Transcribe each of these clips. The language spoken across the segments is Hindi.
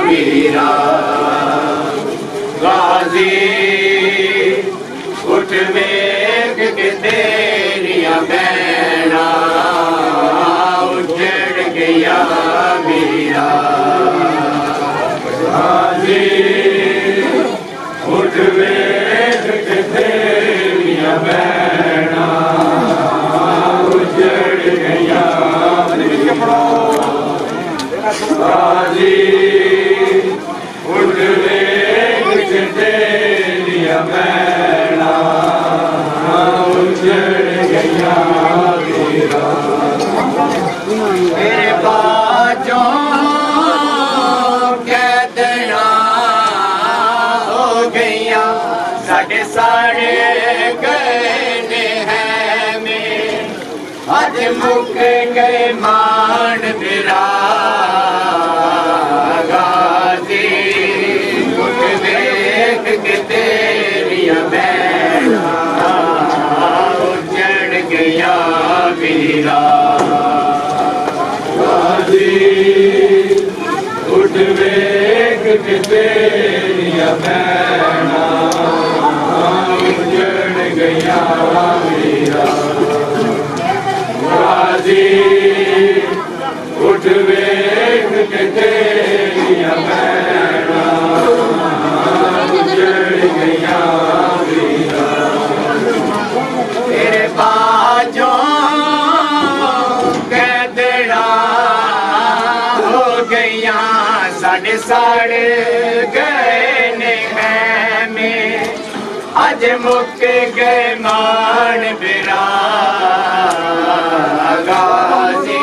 वीरा गाजी उठ वेख के तेरिया बैना उजड़ गया वीरा गाजी उठ वेख के तेरिया बैना उजड़ गया गाजी उठ वेख के तेरिया बैना उजड़ गया वीरा मेरे बाजों कैदना हो गईया साढ़े साढ़े गए हैं में अज मुक गए मान बिरा गाजी उठ वेख के तेरिया बैना उजड़ गया वीरा गाजी उठ वेख के तेरिया बैना उजड़ गया वीरा गाजी उठ वेख के तेरिया बैना उजड़ गया वीरा तेरे बाजों कैदना हो गईया साढ़े साढ़े गए हैं में अज मुक गए मान बिरा गाजी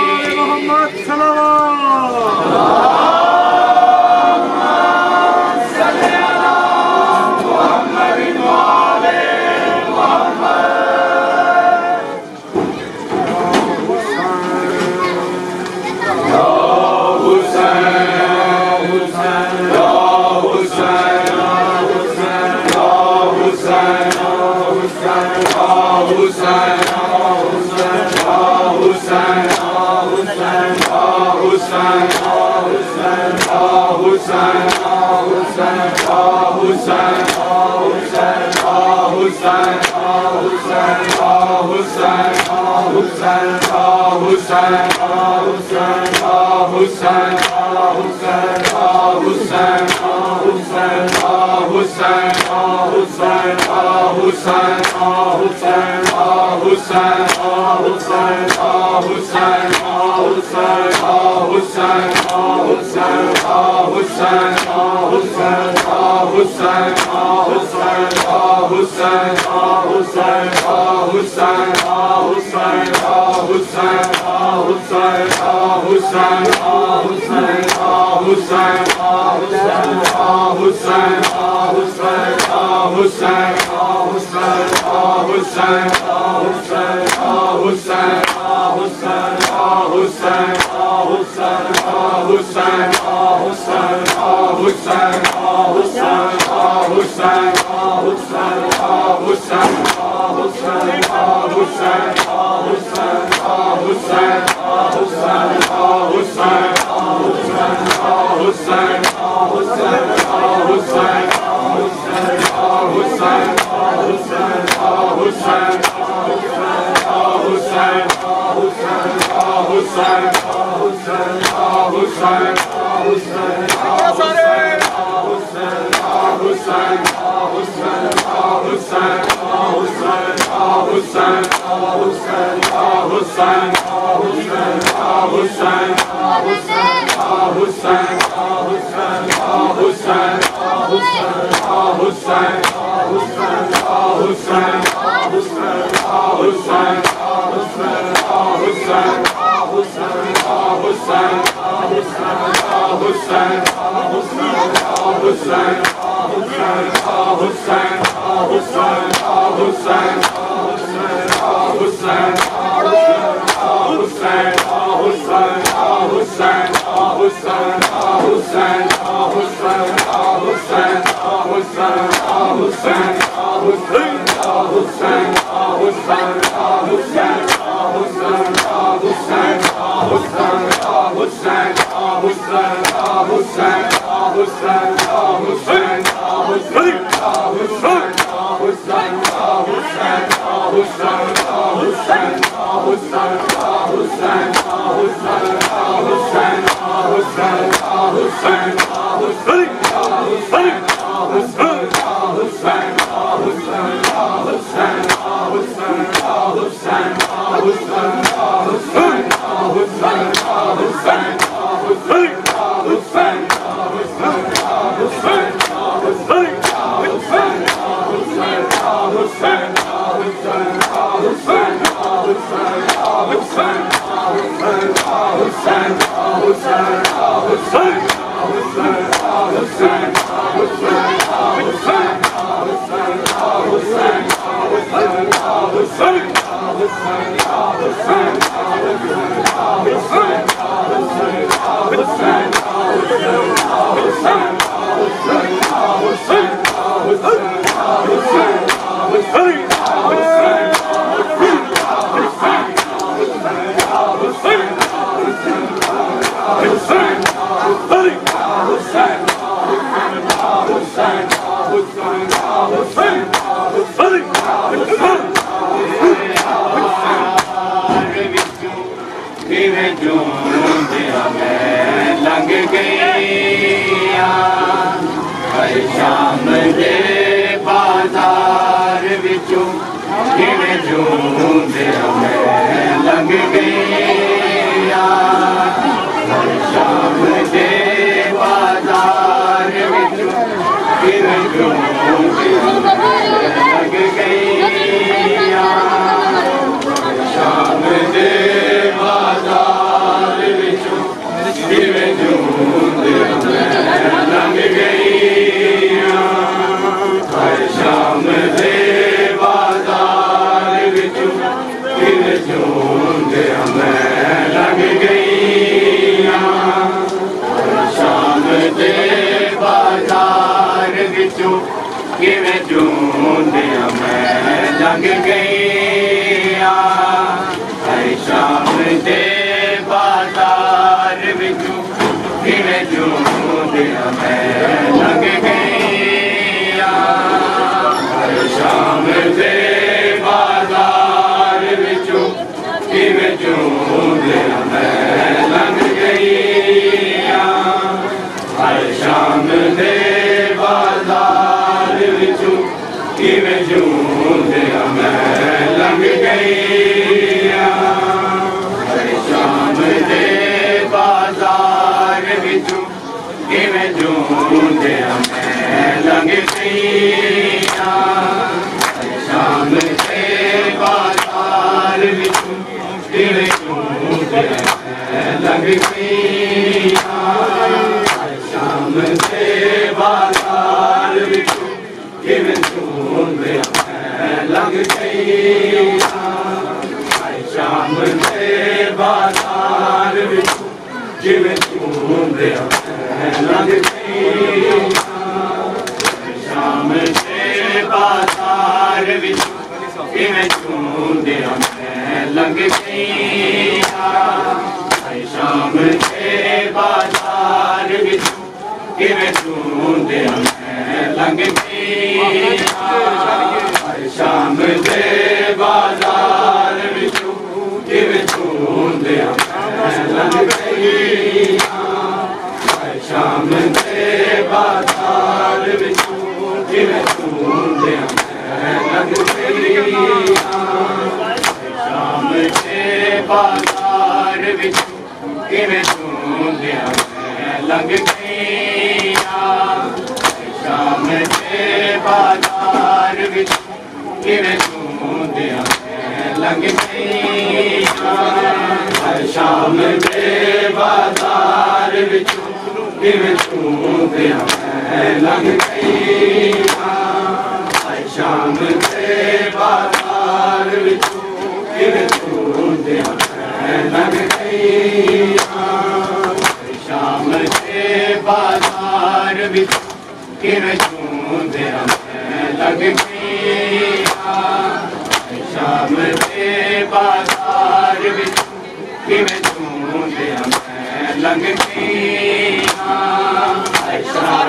लंघ गई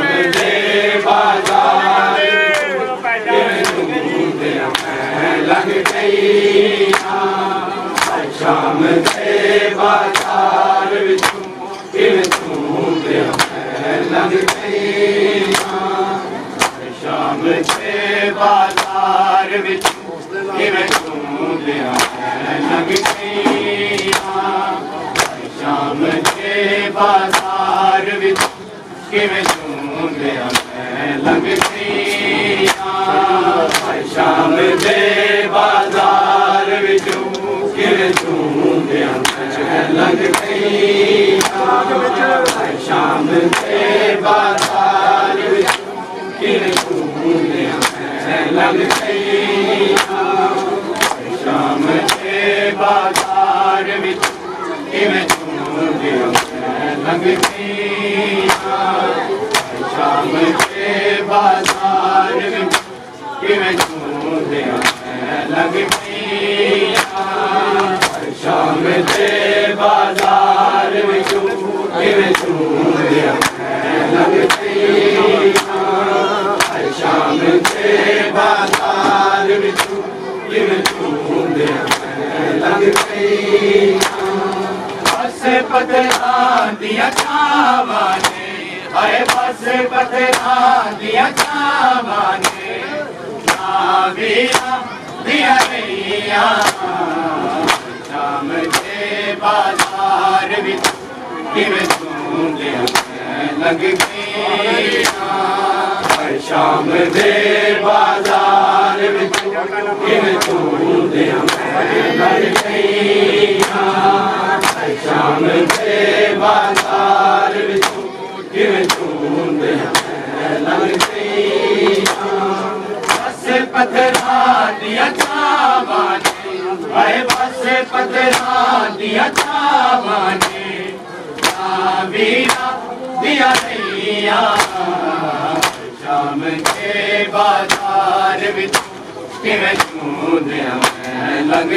बाजार विचों किवें झूमदियां मैं लंघ गईयां शाम दे बाजार विचों किवें झूमदियां मैं लंघ गईयां शाम दे बाजार विचों किवें झूमदियां मैं लंघ गईयां शाम दे बाजार विचों किवें झूमदियां मैं लंघ गईयां शाम दे बाजार विचों किवें झूमदियां मैं लंघ गईयां शाम दे बाजार विचों किवें झूमदियां मैं लंघ गईयां शाम दे बाजार विचों किवें झूमदियां मैं लंघ गईयां शाम दे बाजार विचों किवें झूमदियां मैं लंघ गईयां शाम दे बाजार विचों किवें झूमदियां मैं लंघ गईयां बस पत्थरां दियां छावां ने हाय बस पत्थरां दियां छावां ने वीरा दिया गईयां शाम दे बाजार विच किवें झूमदियां मैं लंघ गईयां शाम दे बाजार विच किवें झूमदियां मैं लंघ गईयां शाम दे बाजार विच किवें झूमदियां मैं लंघ गईयां पत्थरां दियां छावां ने हाय बस पत्थरां दियां छावां ने वीरा दिया गईयां शाम दे बाजार विच किवें झूमदियां मैं लंघ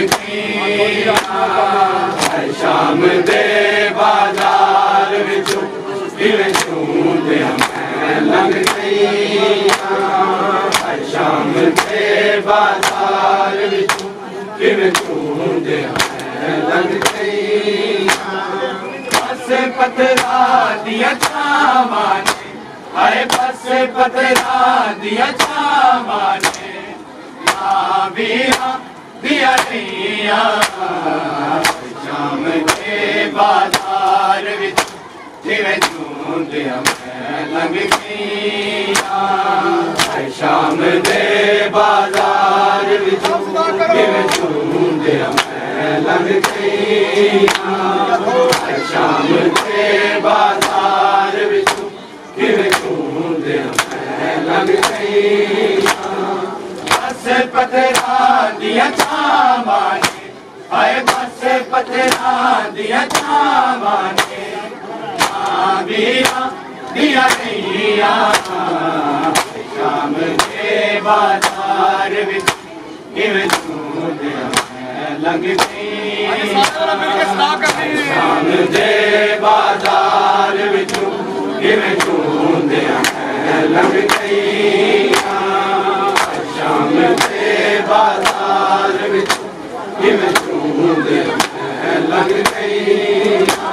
गईयां शाम दे बाजार विच किवें झूमदियां मैं लंघ गईयां शाम दे बाजार विचों किवें झूमदियां मैं लंघ गईयां बस पत्थरां दियां छावां ने हाय बस पत्थरां दियां छावां ने वीरा दिया गईयां शाम दे बाजार विच किवें झूमदियां मैं लंघ गईयां शाम दे बाजार विचों किवें झूमदियां मैं लंघ गईयां शाम दे बाजार विचों किवें झूमदियां मैं लंघ गईयां बस पत्थरां दियां छावां ने हाय बस पत्थरां दियां छावां ने वीरा दिया गईयां शाम दे बाजार विच किवें झूमदियां मैं लंघ गईयां शाम दे बाजार विचों किवें झूमदियां मैं लंघ गईयां शाम दे बाजार विचों किवें झूमदियां मैं लंघ गईयां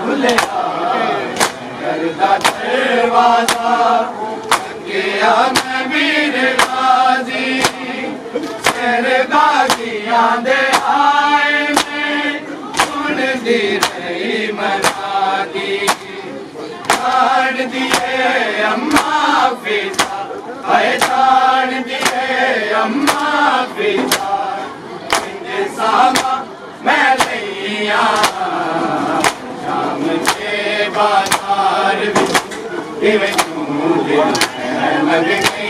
दरवाजा गया मैं मीर गाजी शेर गाजियां दे आए में सुन दी रही मनादी जान दिए अम्मा पिता हाय जान दिए अम्मा पिता सामा मैं लैया शाम के बाजार विच किवें झूमदियां मैं लंघ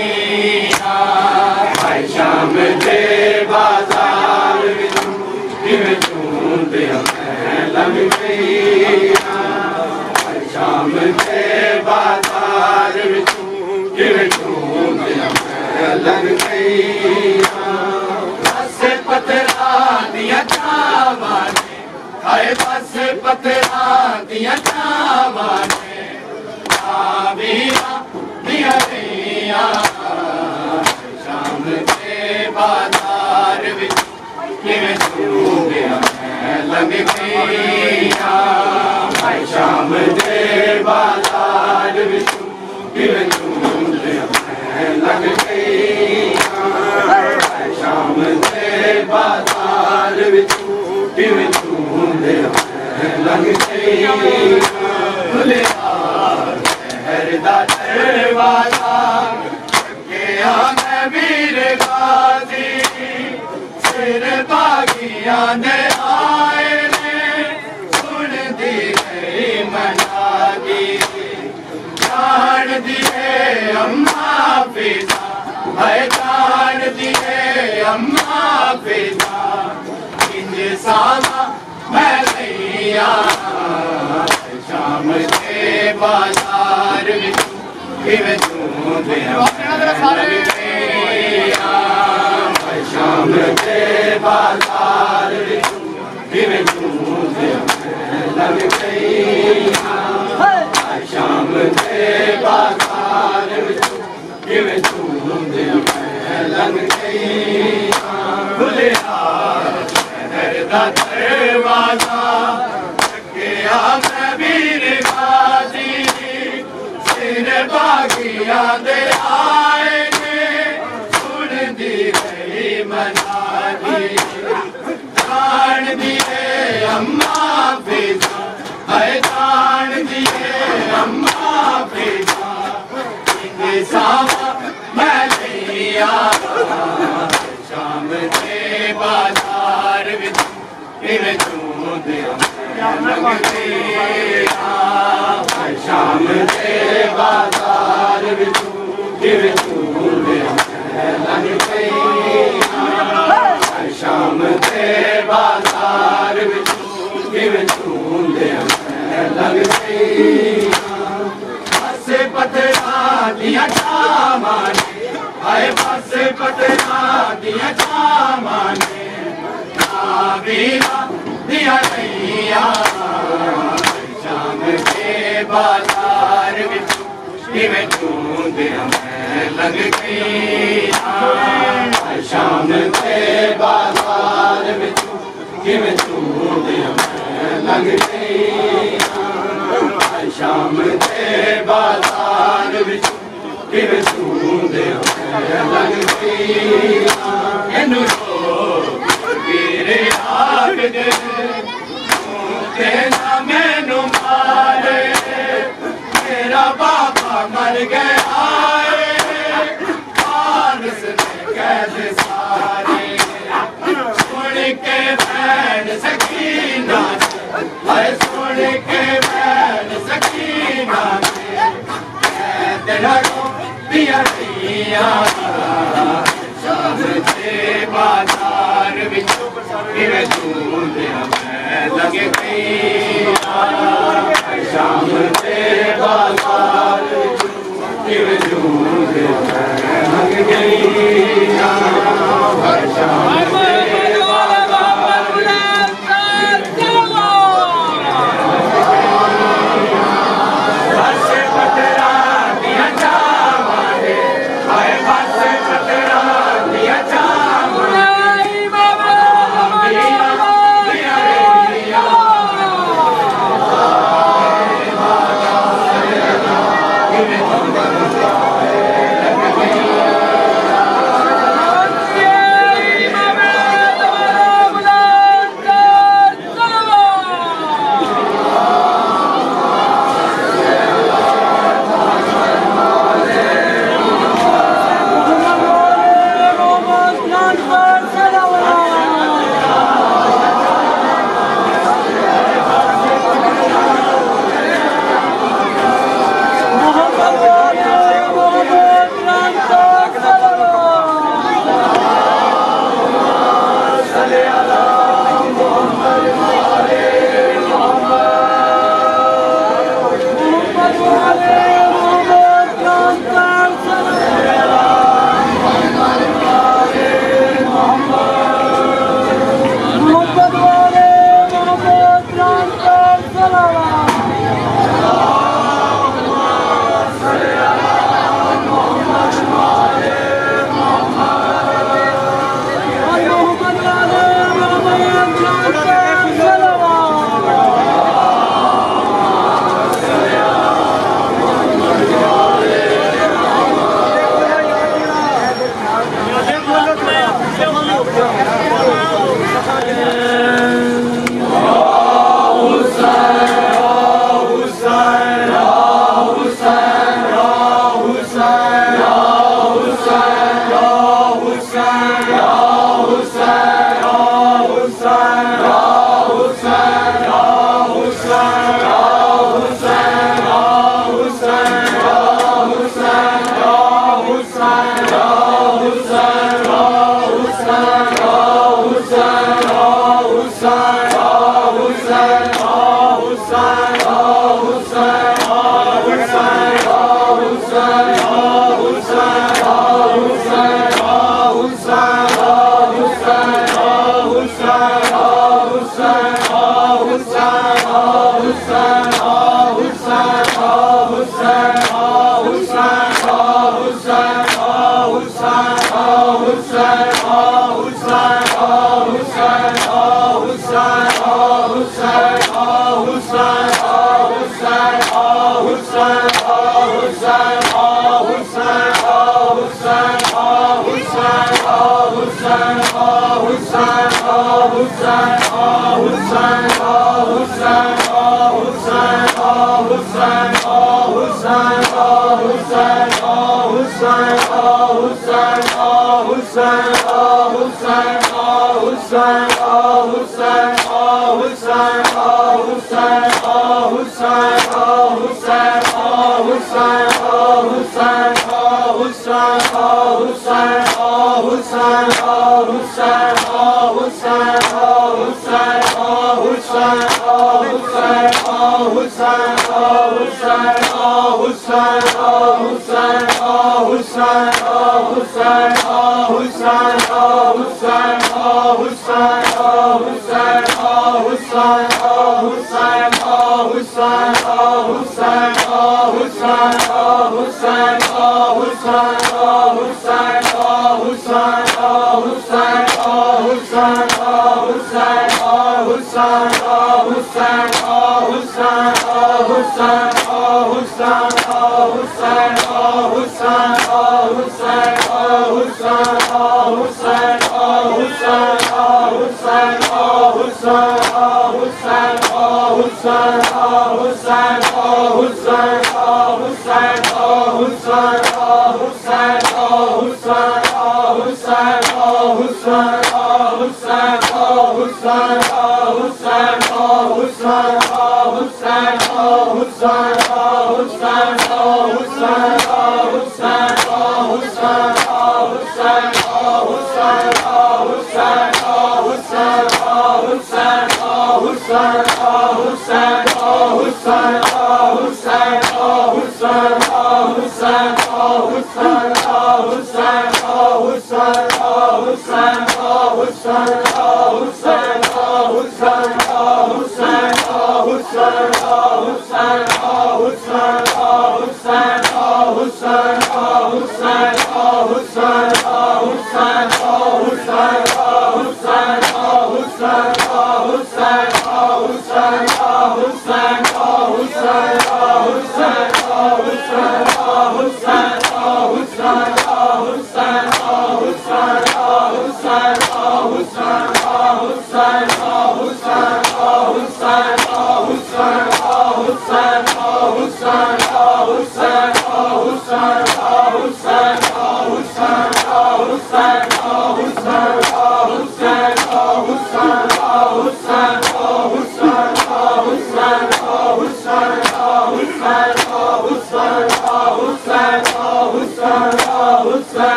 गईयां शाम दे बाजार विच किवें झूमदियां मैं लंघ गईयां शाम दे बाजार विच किवें झूमदियां मैं लंघ गईयां बस पत्थरां दियां छावां ने हाय बस पत्थरां दियां छावां ने वीरा दिया गईयां शाम दे बाजार विच किवें झूमदियां मैं लंघ गईयां भाई शाम दे बाजार विचों किवें झूमदियां मैं लंघ गईयां भाई शाम दे बाजार विचों किवें झूमदियां मैं लंघ गईयां खुले शहर दा दरवाजा गया मैं वीर गाजी सिर बागियां दे आए ने सुन दी गई मनादी जान दिए अम्मा फिजा है जान दिए अम्मा फिजा इंज सामा मैं लैया शाम के बाजार विच किवें झूमदियां शाम के बाजार विच किवें झूमदियां लंघ गईयां शाम के बाजार विच किवें झूमदियां लंघ गईयां खुलिया शहर दा दरवाजा गया मैं वीर गाजी सिर बागियां दे आए ने सुन दी गई मनादी जान दिए अम्मा फिजा है जान दिए अम्मा फिजा इंगे सामा मैं लैया शाम के बाजार विच किवें झूमदियां लंघ गईयां शाम के बाजार विचों किवें झूमदियां लंघ गईयां शाम के बाजार विचों किवें झूमदियां लंघ गईयां पासे पत्थरां दियां छावां ने हाय पासे पत्थरां दियां छावां ने वीरा दिया नैया शाम के बाजार विच किवें झूमदियां मैं लंघ गईयां शाम के बाजार विच किवें झूमदियां मैं लंघ गईयां शाम के बाजार विच किवें झूमदियां मैं लंघ गईयां इनू वीर आग दे तेरा मैनू मारे मेरा बाबा मर गया फारस ने कैद सारे सुन के भैन सकीना है सुन के भैन सकीना तेरा दिया दिया शाम के बाजार विच किवें झूमदियां मैं लंघ गईयां शाम के बाजार विच किवें झूमदियां मैं लंघ गईयां शाम के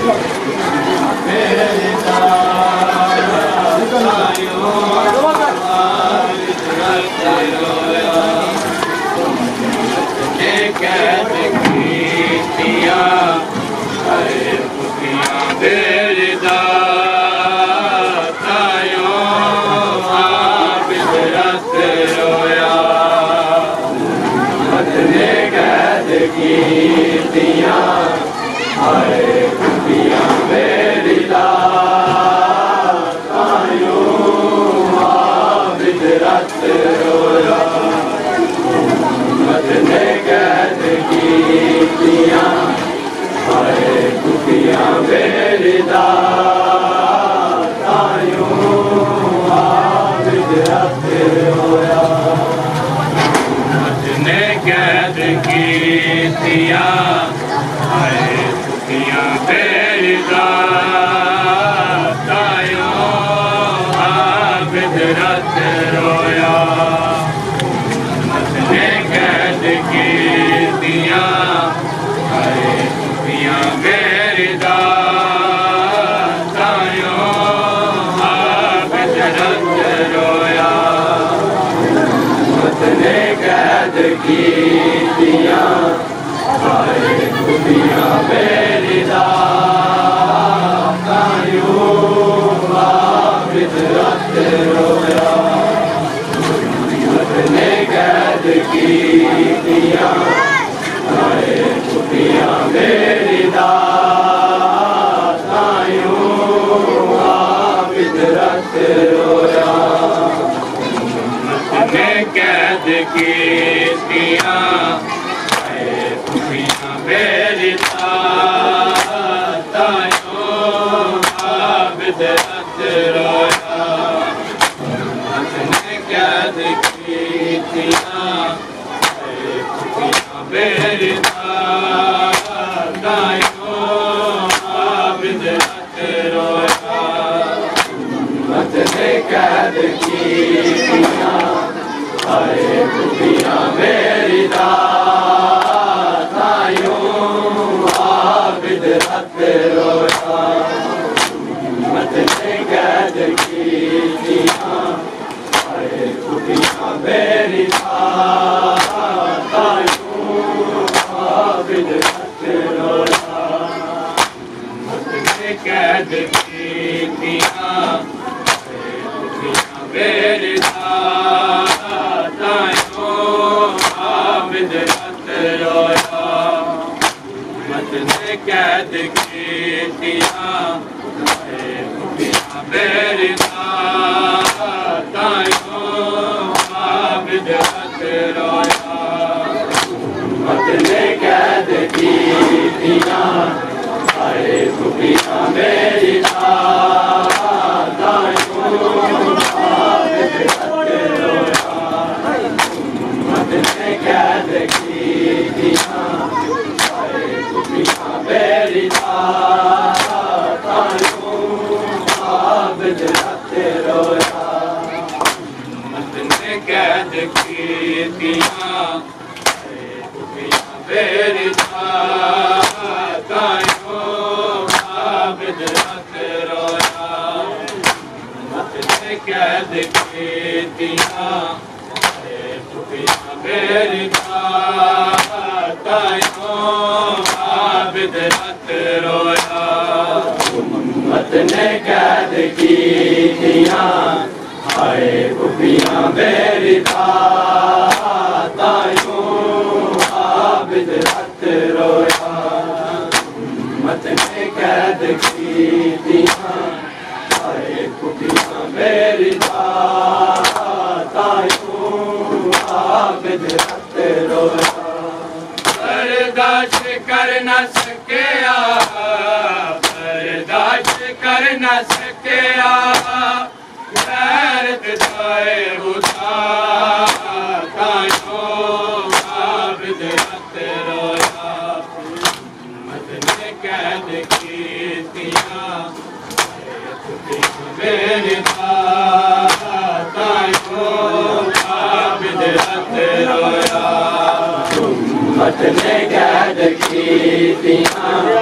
मत ने कह दकी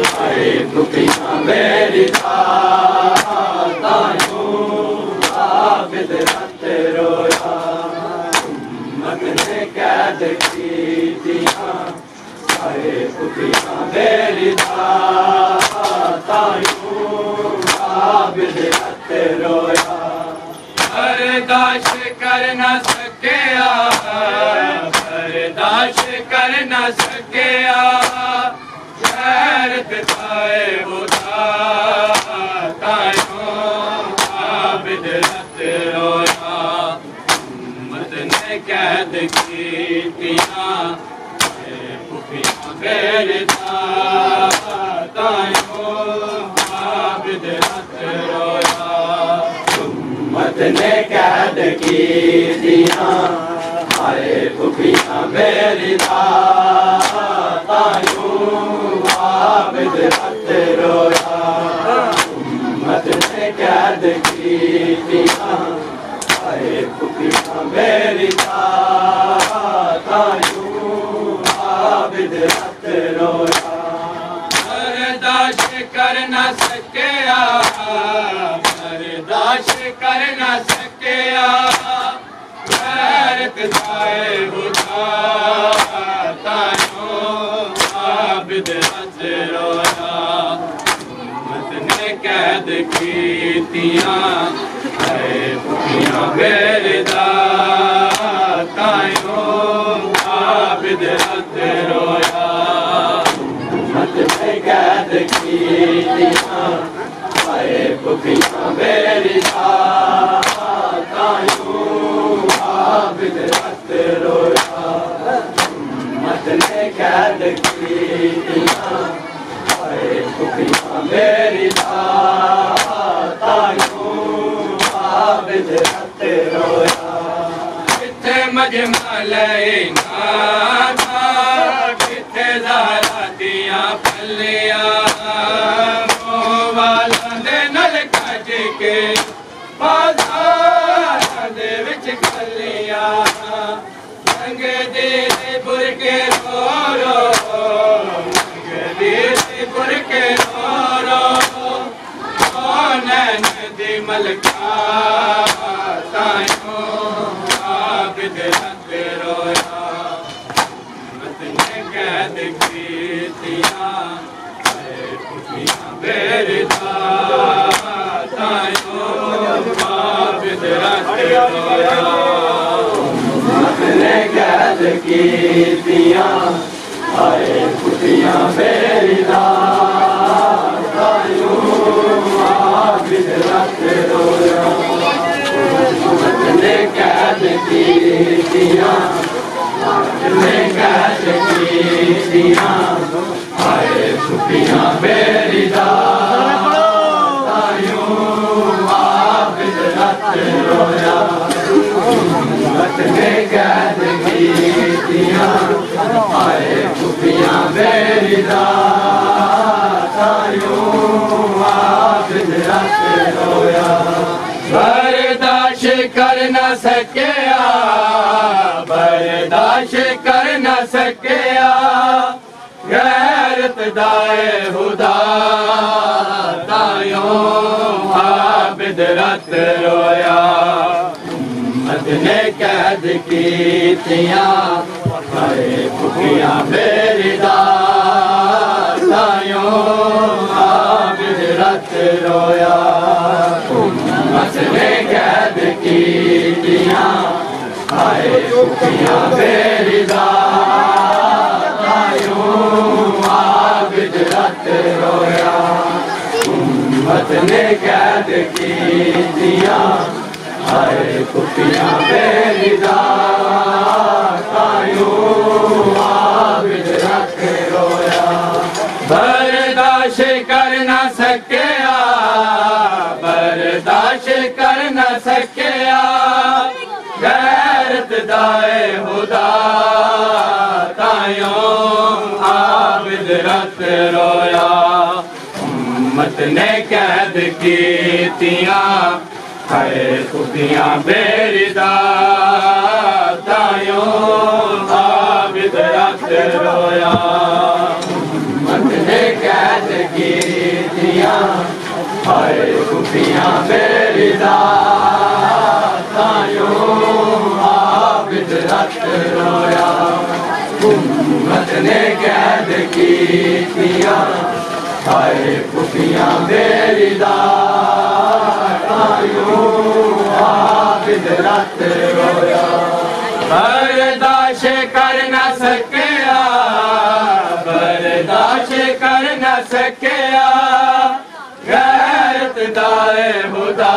आए खुफिया मेरी तायूं आबिद रत रोया उम्मत ने कैद की दिया आए खुफिया मेरी तायूं आबिद रत रोया बर्दाश्त कर न सकिया बर्दाश्त कर न सकिया गैरत ताए बुधा तायूं आबिद रत रोया उम्मत ने कैद की दिया खुफिया मेरी तायूं आबिद रत रोया उम्मत ने कैद की दिया आए खुफिया मेरी तायूं आबिद रत रोया उम्मत ने कैद की दिया आए खुफिया मेरी तायूं आबिद रत रोया बर्दाश्त कर न सकिया बर्दाश्त कर न सकिया गैरत ताए बुधा तायूं आबिद रत रोया उम्मत ने कैद की दिया आए खुफिया मेरी तायूं आबिद रत रोया उम्मत ने कैद की दिया आए खुफिया मेरी तायूं आबिद रत रोया उम्मत ने कैद की दिया आए खुफिया मेरी तायूं आबिद रत रोया किथे मजमा लेना किथे ज़हरा दिया फलियां वाला दे नल कज के बाज़ार दे विच खलियां रंग दे बुरके रो रंग दे बुरके रो नैन दी मलका तायूं आबिद रत रोया उम्मत ने कैद की दिया खुफिया मेरी तायूं आबिद रत रोया उम्मत ने कैद की दिया आए खुफिया मेरी तायूं आबिद रत रोया उम्मत ने कैद की दिया ने कैद की दिया आए खुफिया मेरी तायूं आबिद रत रोया उम्मत ने कैद की दिया आए खुफिया मेरी तायूं आबिद रत रोया बर्दाश्त कर न सकिया बर्दाश्त कर न सकिया गैरत दाए हुदा तायूं आबिद रत रोया उम्मत ने कैद की दिया आए खुफिया मेरी तायूं आबिद रत रोया उम्मत ने कैद की दिया आए खुफिया मेरी तायूं आबिद रत रोया उम्मत ने कैद की दिया आए खुफिया मेरी तायूं आबिद रत रोया बर्दाश्त कर न सकिया बर्दाश्त कर न सकिया गैरत दाए हुदा तायूं आबिद रत रोया उम्मत ने कैद की दिया आए खुफिया मेरी तायूं आबिद रत रोया उम्मत ने कैद कीतियां हाय खुफियां बेरिदा तायों आबिद रत रोया उम्मत ने कैद कीतियां हाय खुफियां बेरिदा तायों आबिद रत रोया बर्दाश्त कर न सकिया बर्दाश्त कर न सकिया गैरत दाए खुदा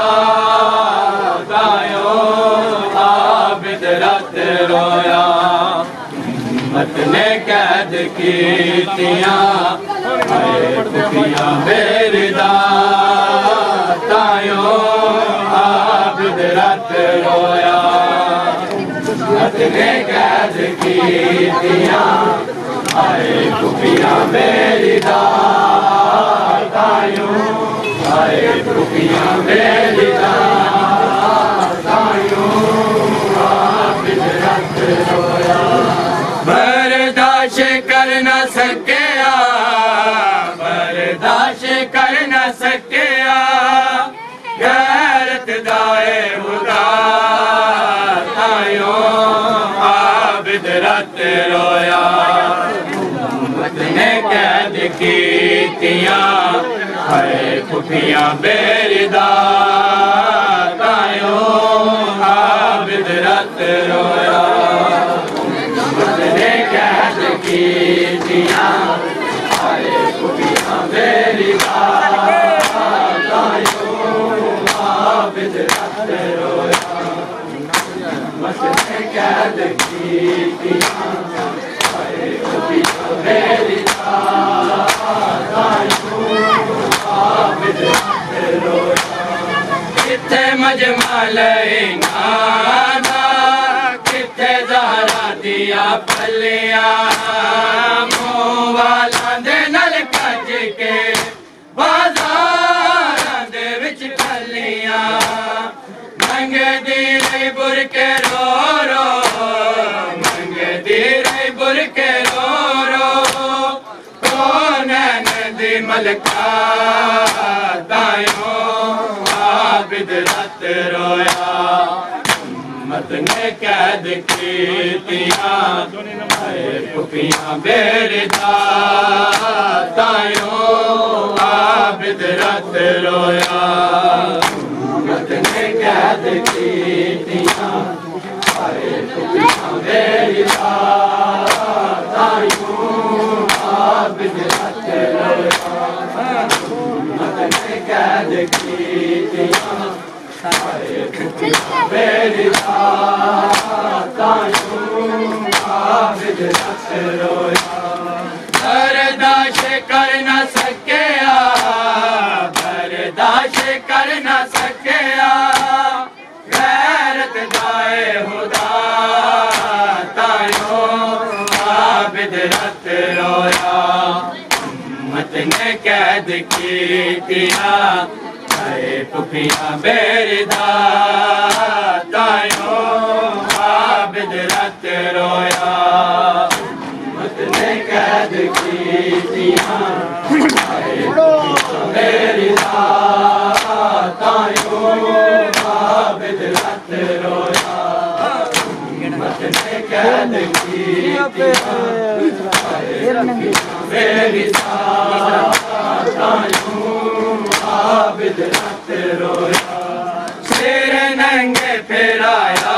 तायों आबिद रत रोया उम्मत ने कैद कीतियां हाय खुफियां बेरिदा तायों आबिद रत रोया उम्मत ने कैद कीतियां हाय खुफियां बेरिदा तायों हाय खुफियां बेरिदा तायों आबिद रत रोया बर्दाश्त कर न सकिया बर्दाश्त कर न सकिया गैरत दाए खुदा तायों आबिद रत रोया उम्मत ने कैद कीतियां हाय खुफियां बेरिदा तायों आबिद रत रोया उम्मत ने कैद कीतियां हाय खुफियां बेरिदा तायों आबिद रत रोया उम्मत ने कैद कीतियां हाय खुफियां बेरिदा तायों आबिद रत रोया किथे मजमल नाना किथे ज़हरा दिया पलियां मुँह वाला दे नल कज के बाज़ारां दे विच खलियां मंगदी रही बुरके रो रो मंगदी रही बुरके रो रो कोनैन दी मलका तायों आबिद रत रोया उम्मत ने कैद कीतियां हाय खुफियां बेरिदा तायों आबिद रत रोया उम्मत ने कैद कीतियां हाय खुफियां बेरिदा तायों आबिद रत रोया उम्मत ने कैद कीतियां हाय खुफियां बेरिदा तायों आबिद रत रोया बर्दाश्त कर न सकिया बर्दाश्त कर न सकिया गैरत दाए खुदा तायों आबिद रत रोया उम्मत ने कैद कीतियां हाय खुफियां बेरिदा तायों आबिद रत रोया उम्मत ने कैद कीतियां हाय खुफियां बेरिदा तायों आबिद रत रोया उम्मत ने कैद कीतियां हाय खुफियां बेरिदा तायों आबिद रत रोया शेर नंगे फिराया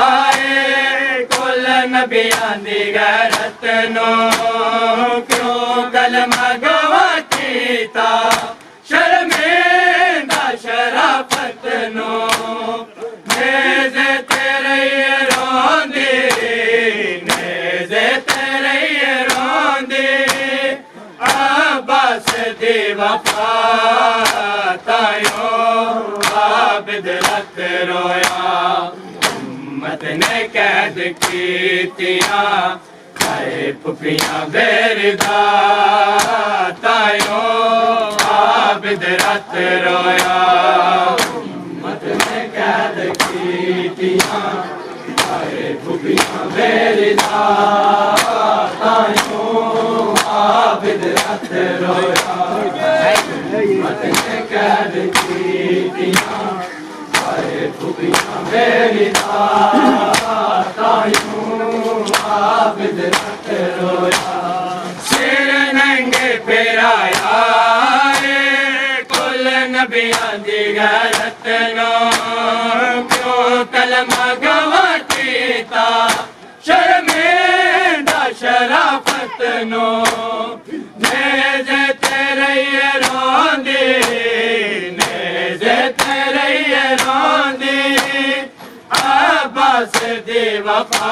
कुल नबियां दी गैरत नो क्यों कलमा गवा कीता शर्मिंदा शराफत नो नेज़े तेरे रोंदी नेज़े तेरे रोंदी अब्बास दी वफा तायों आबिद रत रोया उम्मत ने कैद कीतियां हाय खुफियां बेरिदा तायों आबिद रत रोया उम्मत ने कैद कीतियां हाय खुफियां बेरिदा तायों आबिद रत रोया उम्मत ने कैद कीतियां हाय खुफिया मेरी तायूं आबिद रत रोया सिर नंगे फिराया कुल नबियां दी गैरत नो क्यों कलमा गवा कीता शर्मिंदा शराफत नो नेज़े तेरे रोंदी नेज़े तेरे रोंदी अब्बास दी वफा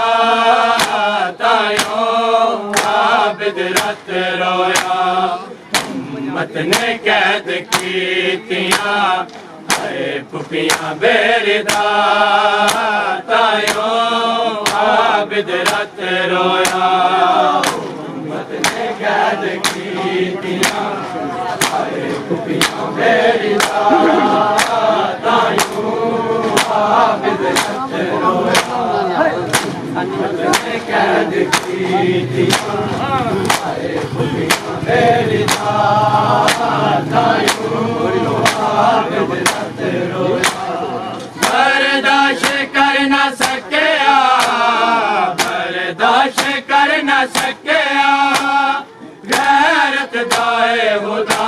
तायों आबिद रत रोया उम्मत ने कैद कीतियां हाय फुफियां बेरदा तायों आबिद रत रोया उम्मत ने कैद कीतियां हाय फुफियां बेरदा तायों आबिद रत रोया उम्मत ने कैद कीतियां हाय फुफियां बेरदा तायों आबिद रत रोया बर्दाश्त कर न सकिया बर्दाश्त कर न सकिया गैरत दाए खुदा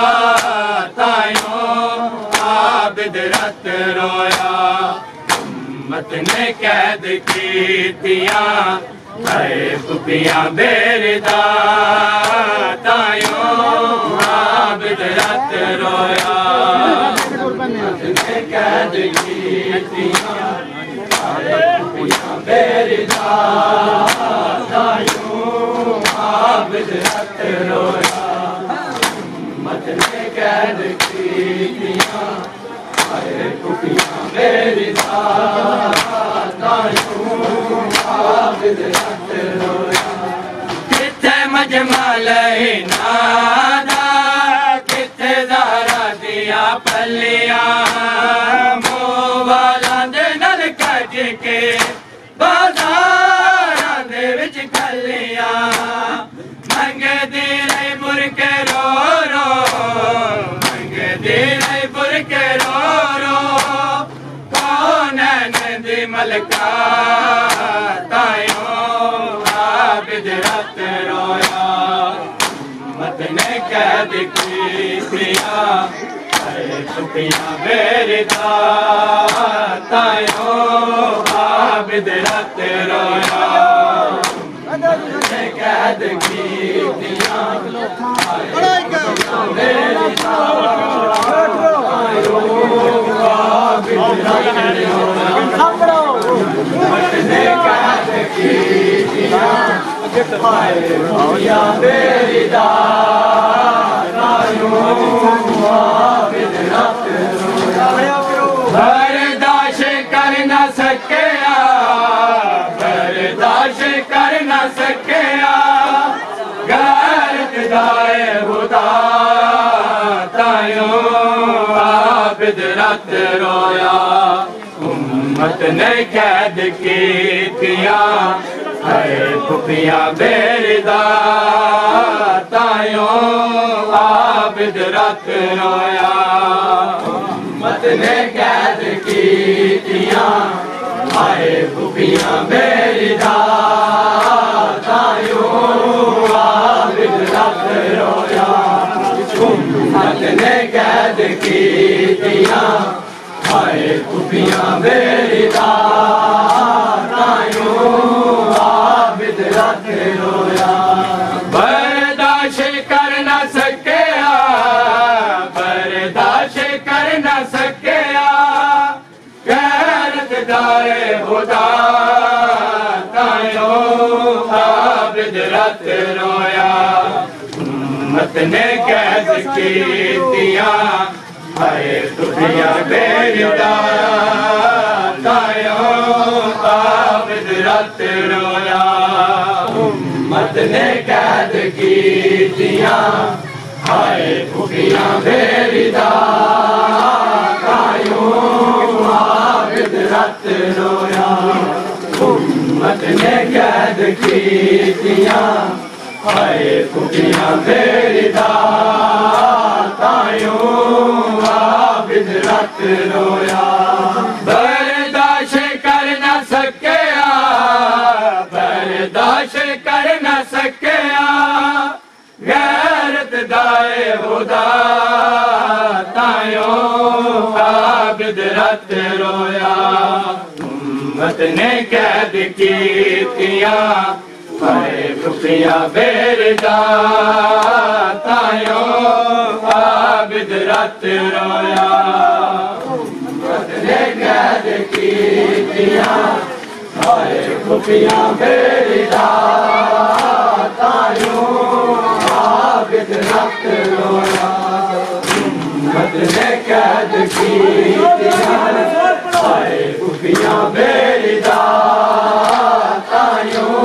तायों आबिद रत रोया उम्मत ने कैद कीतियां हाय फुफियां बेरदा तायों आबिद रत रोया उम्मत ने कैद कीतियां हाय फुफियां बेरदा तायों आबिद रत रोया उम्मत ने कैद कीतियां हाय फुफियां बेरदा तायों आबिद रत रोया किथे मजमल नादा किथे ज़हरा दिया पलियां मोवालां दे नाल कज के बाज़ारां दे विच खलियां मंगदी रही बुरके रो रो मंगदी रही बुरके रो रो कौनैन दी मलका तायों आबिद रत रोया उम्मत ने कैद कीतियां हाय फुफियां बेरदा तायों आबिद रत रोया उम्मत ने कैद कीतियां हाय फुफियां बेरदा तायों आबिद रत रोया उम्मत ने कैद कीतियां हाय फुफियां बेरदा तायों आबिद रत रोया बर्दाश्त कर न सकिया बर्दाश्त कर न सकिया गैरत दाए खुदा तायों आबिद रत रोया उम्मत ने कैद कीतियां हाय फुफियां बेरदा तायों आबिद रत रोया उम्मत ने कैद कीतियां हाय फुफियां बेरदा तायों आबिद रत रोया उम्मत ने कैद कीतियां हाय फुफियां बेरदा तायों आबिद रत रोया बर्दाश्त कर न सकिया बर्दाश्त कर न सकिया गैरत दाए खुदा तायों आबिद रत रोया उम्मत ने कैद कीतियां हाय फुफियां बेरदा तायों आबिद रत रोया उम्मत ने कैद कीतियां हाय फुफियां बेरदा तायों आबिद रत रोया उम्मत ने कैद कीतियां हाय फुफियां बेरदा तायों रात रोया बर्दाश्त कर न सकिया बर्दाश्त कर न सकिया गैरत दाए खुदा तायो आबिद रात रोया उम्मत ने कैद कीतियां हाय खुफिया बेरदा तायो आबिद रात रोया उम्मत ने कैद कीतियां हाय खुफिया बेरदा तायो आबिद रात रोया उम्मत ने कैद कीतियां हाय खुफिया बेरदा तायो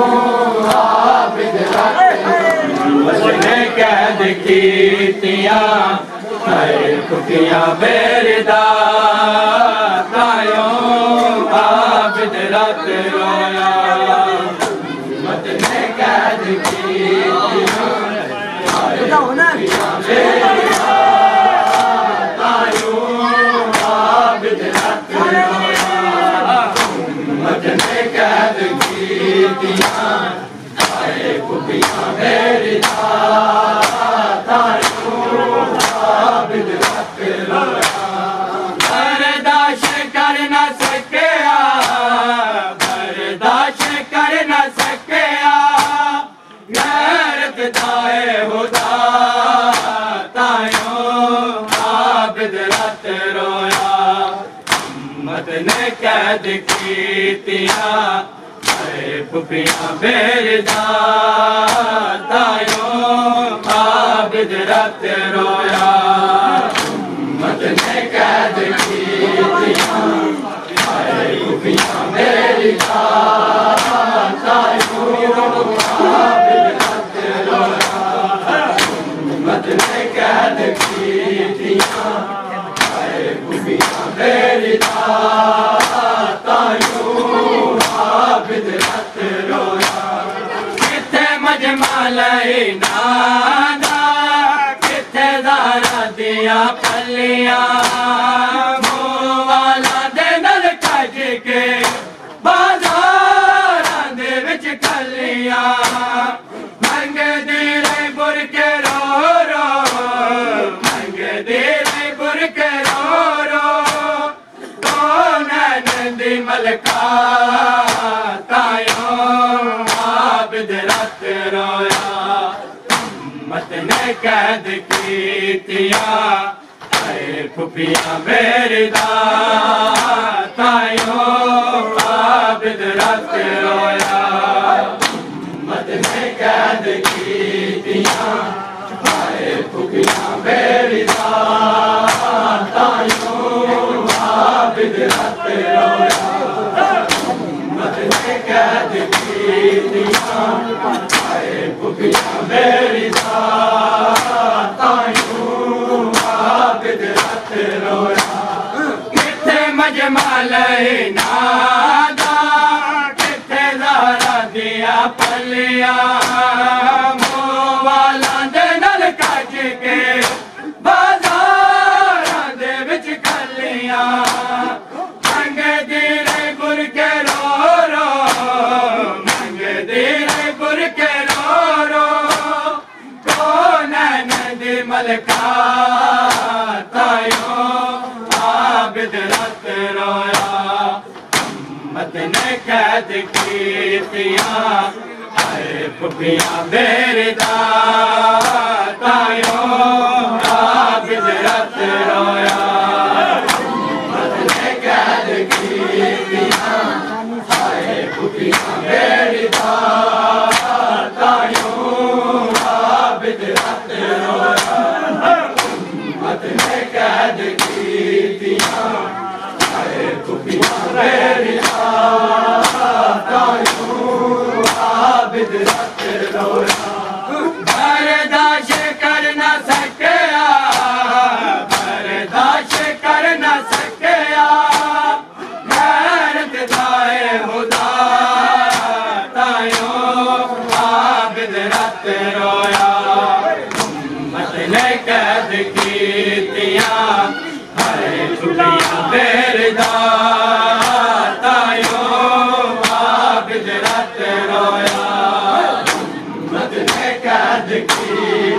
उसने कैद कीतियां हाय खुफिया बेरदा तायो आबिद रात रोया उम्मत ने कैद कीतियां हाय खुफिया बेरदा तायो आबिद रात रोया उम्मत ने कैद कीतियां खुफिया बेरदा तायो आबिद रात रोया बर्दाश्त कर न सकिया बर्दाश्त कर न सकिया गैरत दाए खुदा तायो आबिद रात रोया उम्मत ने कैद कीतियां खुफिया बेरदा तायो आबिद रात रोया उम्मत ने कैद कीतियां खुफिया बेरदा तायो आबिद रात रोया उम्मत ने कैद कीतियां खुफिया बेरदा तायो आबिद रात रोया किथे मजमाल नादा किथे ज़ारा दिया पलियां मुँह वाला दे नल कज के बाज़ारां दे विच खलियां मंगदी रही बुर के रो रो मंगदी रही बुर के रो रो तो नैन दी मलका तायो आबिद रात रोया उम्मत ने कैद कीतियां हाय खुफिया बेरदा तायो आबिद रात रोया उम्मत ने कैद कीतियां हाय खुफिया बेरदा तायो आबिद रात रोया कैद कीतियां हाय खुफिया बेरदा तायो आबिद रात रोया किथे मजमाल नादा किथे ज़ारा दिया पलियां मुँह वाला दे नल कज के बाज़ारां दे विच खलियां मंगदी रही बुर के रो रो मंगदी रही बुर के रो रो तो नैन दी मलका तायो आबिद रात रोया उम्मत ने कैद कीतियां हाय खुफिया बेरदा तायो आबिद रात रोया उम्मत ने कैद कीतियां हाय खुफिया बेरदा तायो आबिद रात रोया उम्मत ने कैद कीतियां हाय खुफिया बेरदा तायो आबिद रात रोया बर्दाश्त कर न सकिया बर्दाश्त कर न सकिया गैरत दाए खुदा तायो आबिद रात रोया उम्मत ने कैद कीतियां हाय बेरदा तायो आबिद रत रोया उम्मत ने कैद की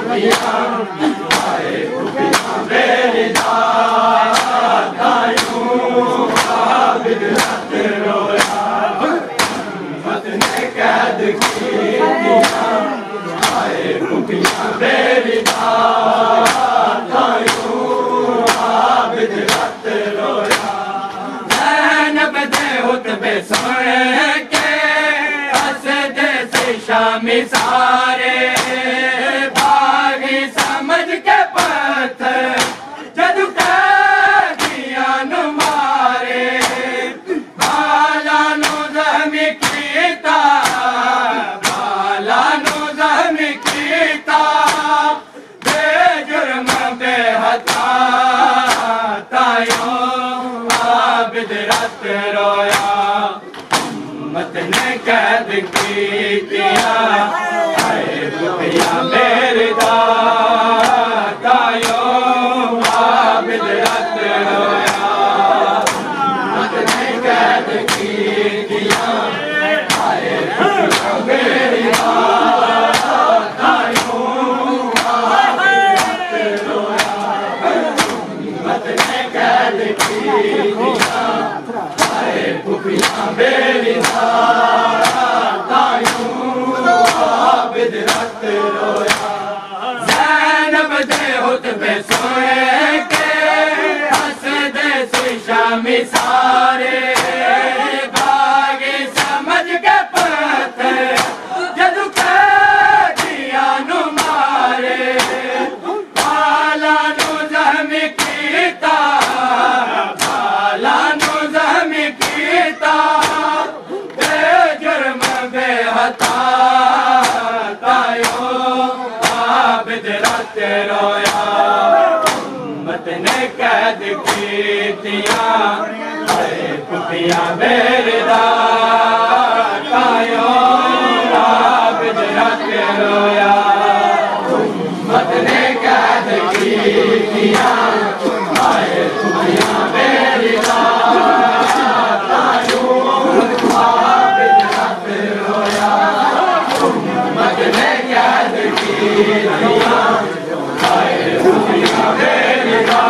आए बेरदा तायो आबिद रत रोया उम्मत ने कैद की आए बेरदा तायो आबिद रत रोया ज़ैनब दे हुतबे सुन के हसदे से शामी सारे भागी समझ के पत्थर जदू कैदियां नु मारे बाला नु ज़ख्मी कीता बाला नु ज़ख्मी कीता बेजुर्म बेहता तायो आबिद रत रोया उम्मत ने कैद कीतिया आए बुढ़िया बेरदा तायो आबिद रत रोया उम्मत ने कैद कीतिया आए बुढ़िया बेरदा तायो आबिद रत रोया उम्मत ने कैद कीतिया आए बुढ़िया बेरदा तायो आबिद रत रोया ज़ैनब दे हुतबे सुन के हसदे से शामी सारे भागे समझ के पत्थर जदू कैदियां नु मारे बाला नु ज़ख्मी कीता बाला नु ज़ख्मी कीता बेजुर्म बेहता तायो आबिद रत रोया उम्मत ने कैद कीतिया आए पुतिया बेरदा तायो आबिद रत रोया उम्मत ने कैद कीतिया आए पुतिया बेरदा तायो आबिद रत रोया उम्मत ने कैद कीतिया आए पुतिया बेरदा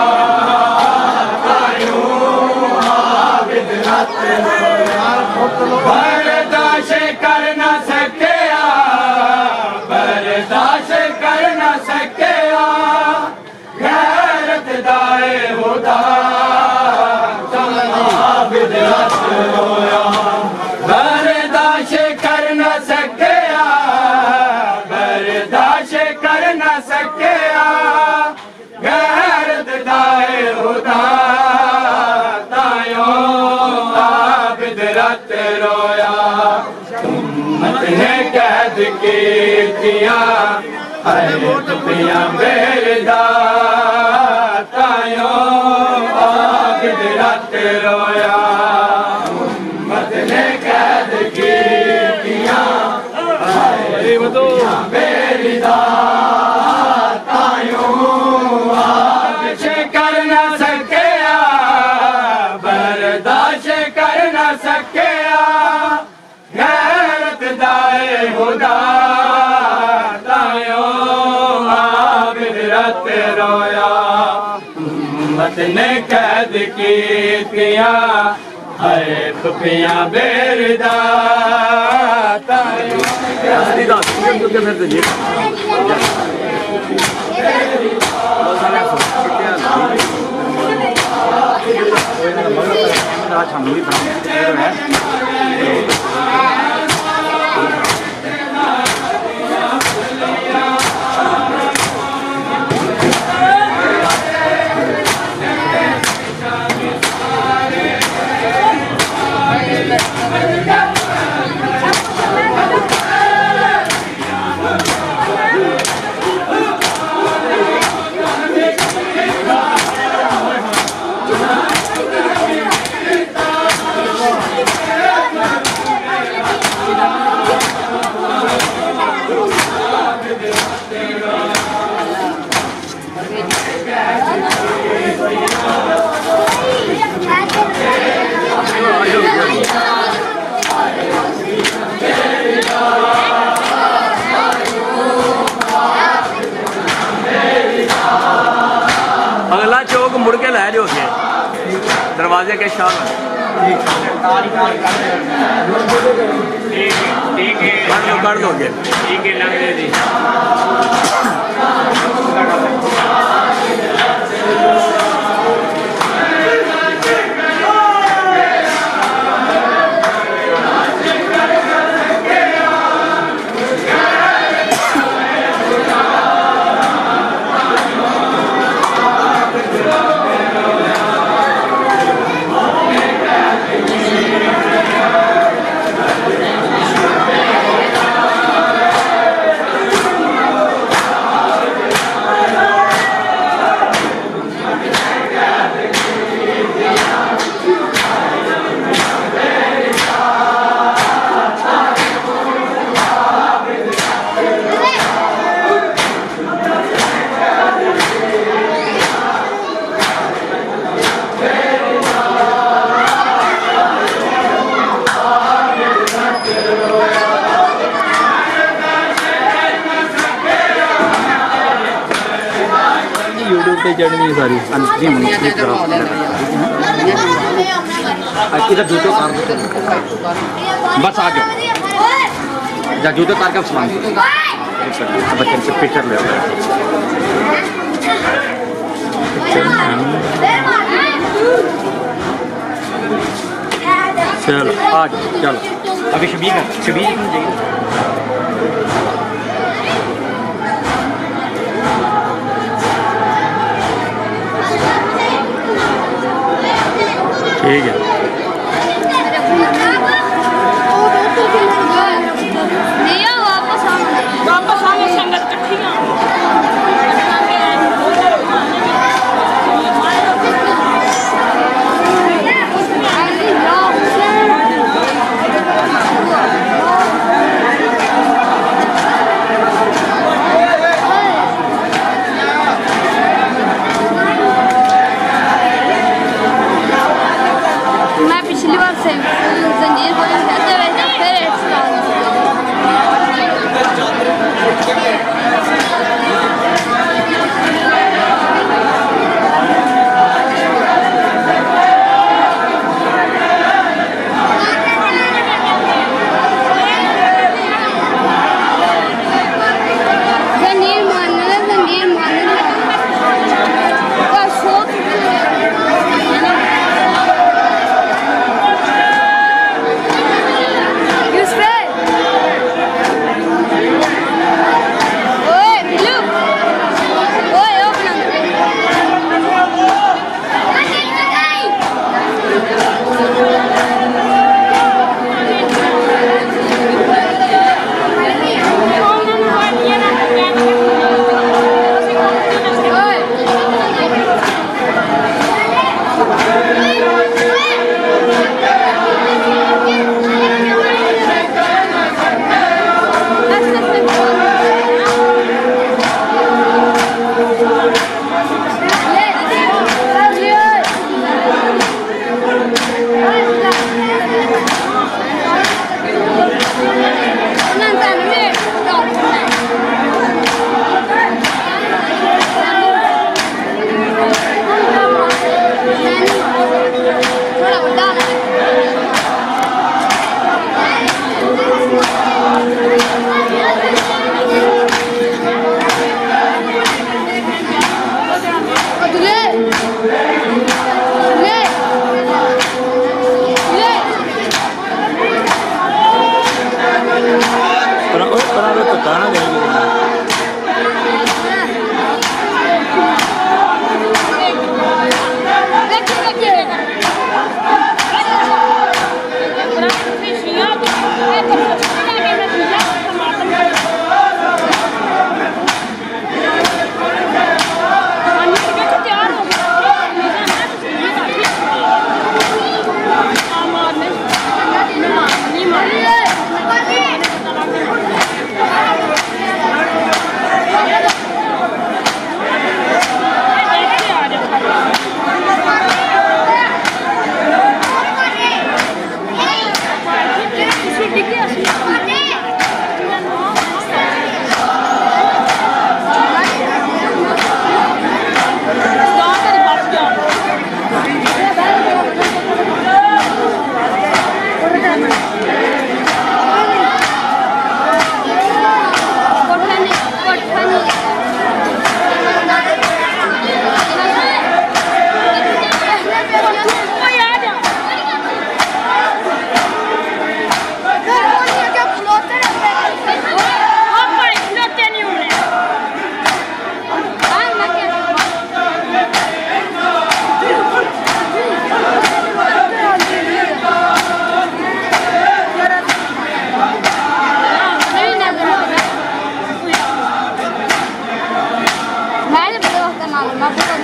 तायो आबिद रत रोया बर्दाश्त कर न सकिया बर्दाश्त कर न सकिया गैरत दाए हुदा आबिद रत रोया बर्दाश्त कर न सकिया बर्दाश्त कर न सकिया गैरत दाए हुदा तायो आबिद रत रोया उम्मत ने कैद कीतिया आए पुतिया बेरदा तायो आबिद रत रोया उम्मत ने कैद कीतिया आए पुतिया बेरदा तायो आबिद कर न सकिया बर्दाश्त कर न सकिया गैरत दाए हुदा तायो आबिद रत रोया उम्मत ने कैद कीतिया आए पुतिया बेरदा तायो अगला चौक मुड़ के लै जो के दरवाजे के शाम कर दोगे ठीक है लग रही चढ़नी सारी इधर जूते उतार दो बस आ जाओ जा जूते उतार के सामान बच्चे से पिक्चर ले चलो आ जाओ चलो अभी शबीर ठीक है वापस आने संगत कट्ठियां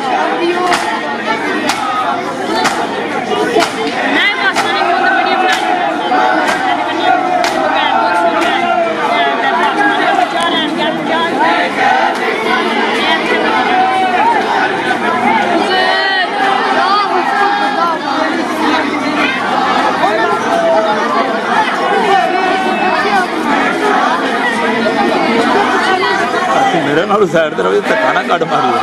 मेरे नाल साइड ते रहो धक्का ना कट मारियो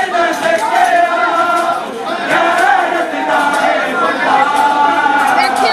देखिए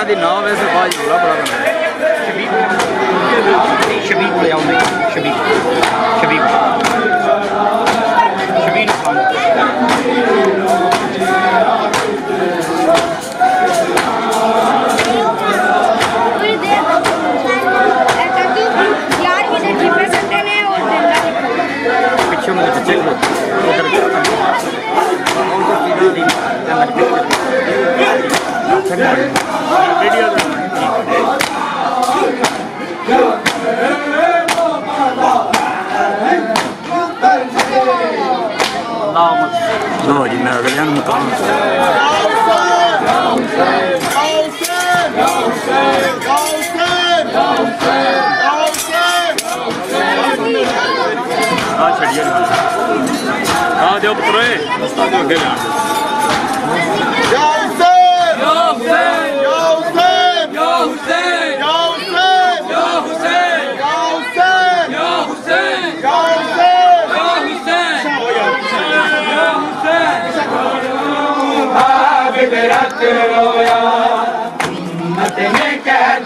दी ना वैसे बाज बड़ा बड़ा बना शबीब ले आओ शबीब शबीब शबीब पीछे मुझे पीछे लो जी मैं अगले मुकाम छड़िए दो पुत्रो अगे रत रोया मत ने कैद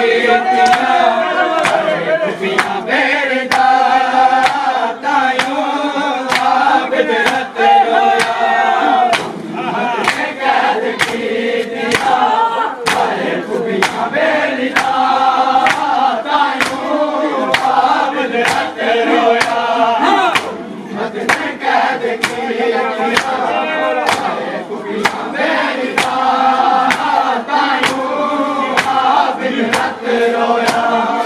कीतियां बेरदा तायूं आबिद रत रोया मत ने कैद कीतियां बेरदा तायूं आबिद रत रोया मत ने कैद कीतियां रोया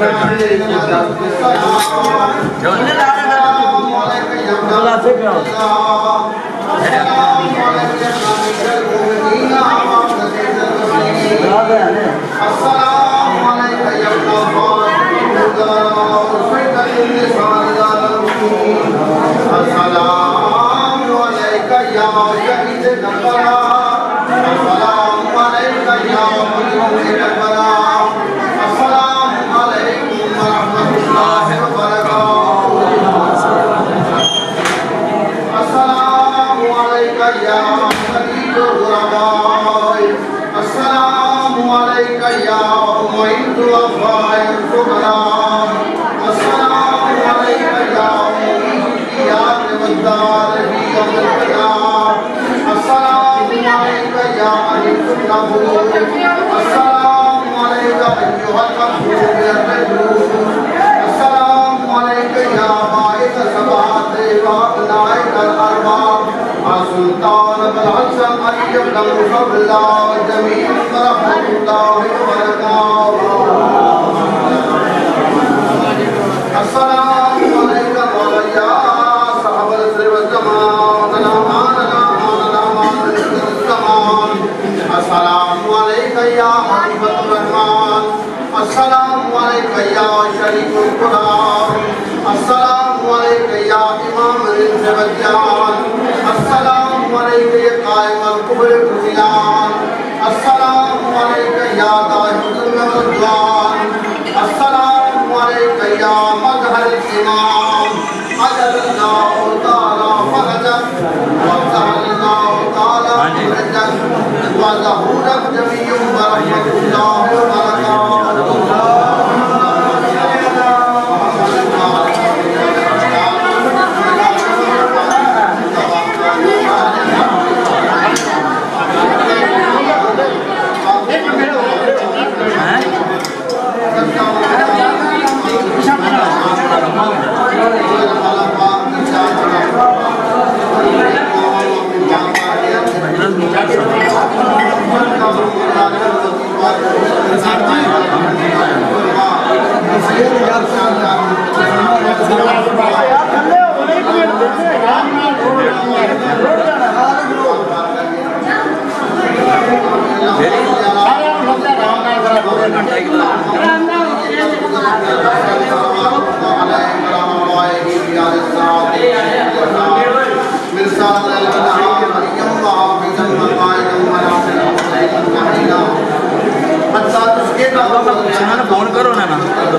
फोन करो ना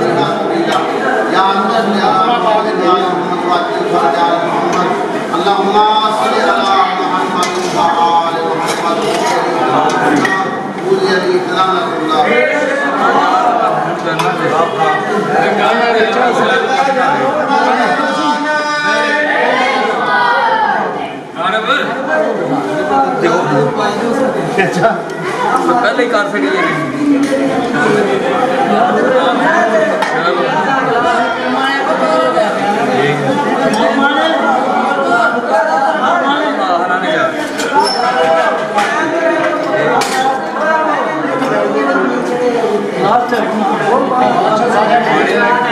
अच्छा पहले कार से अच्छा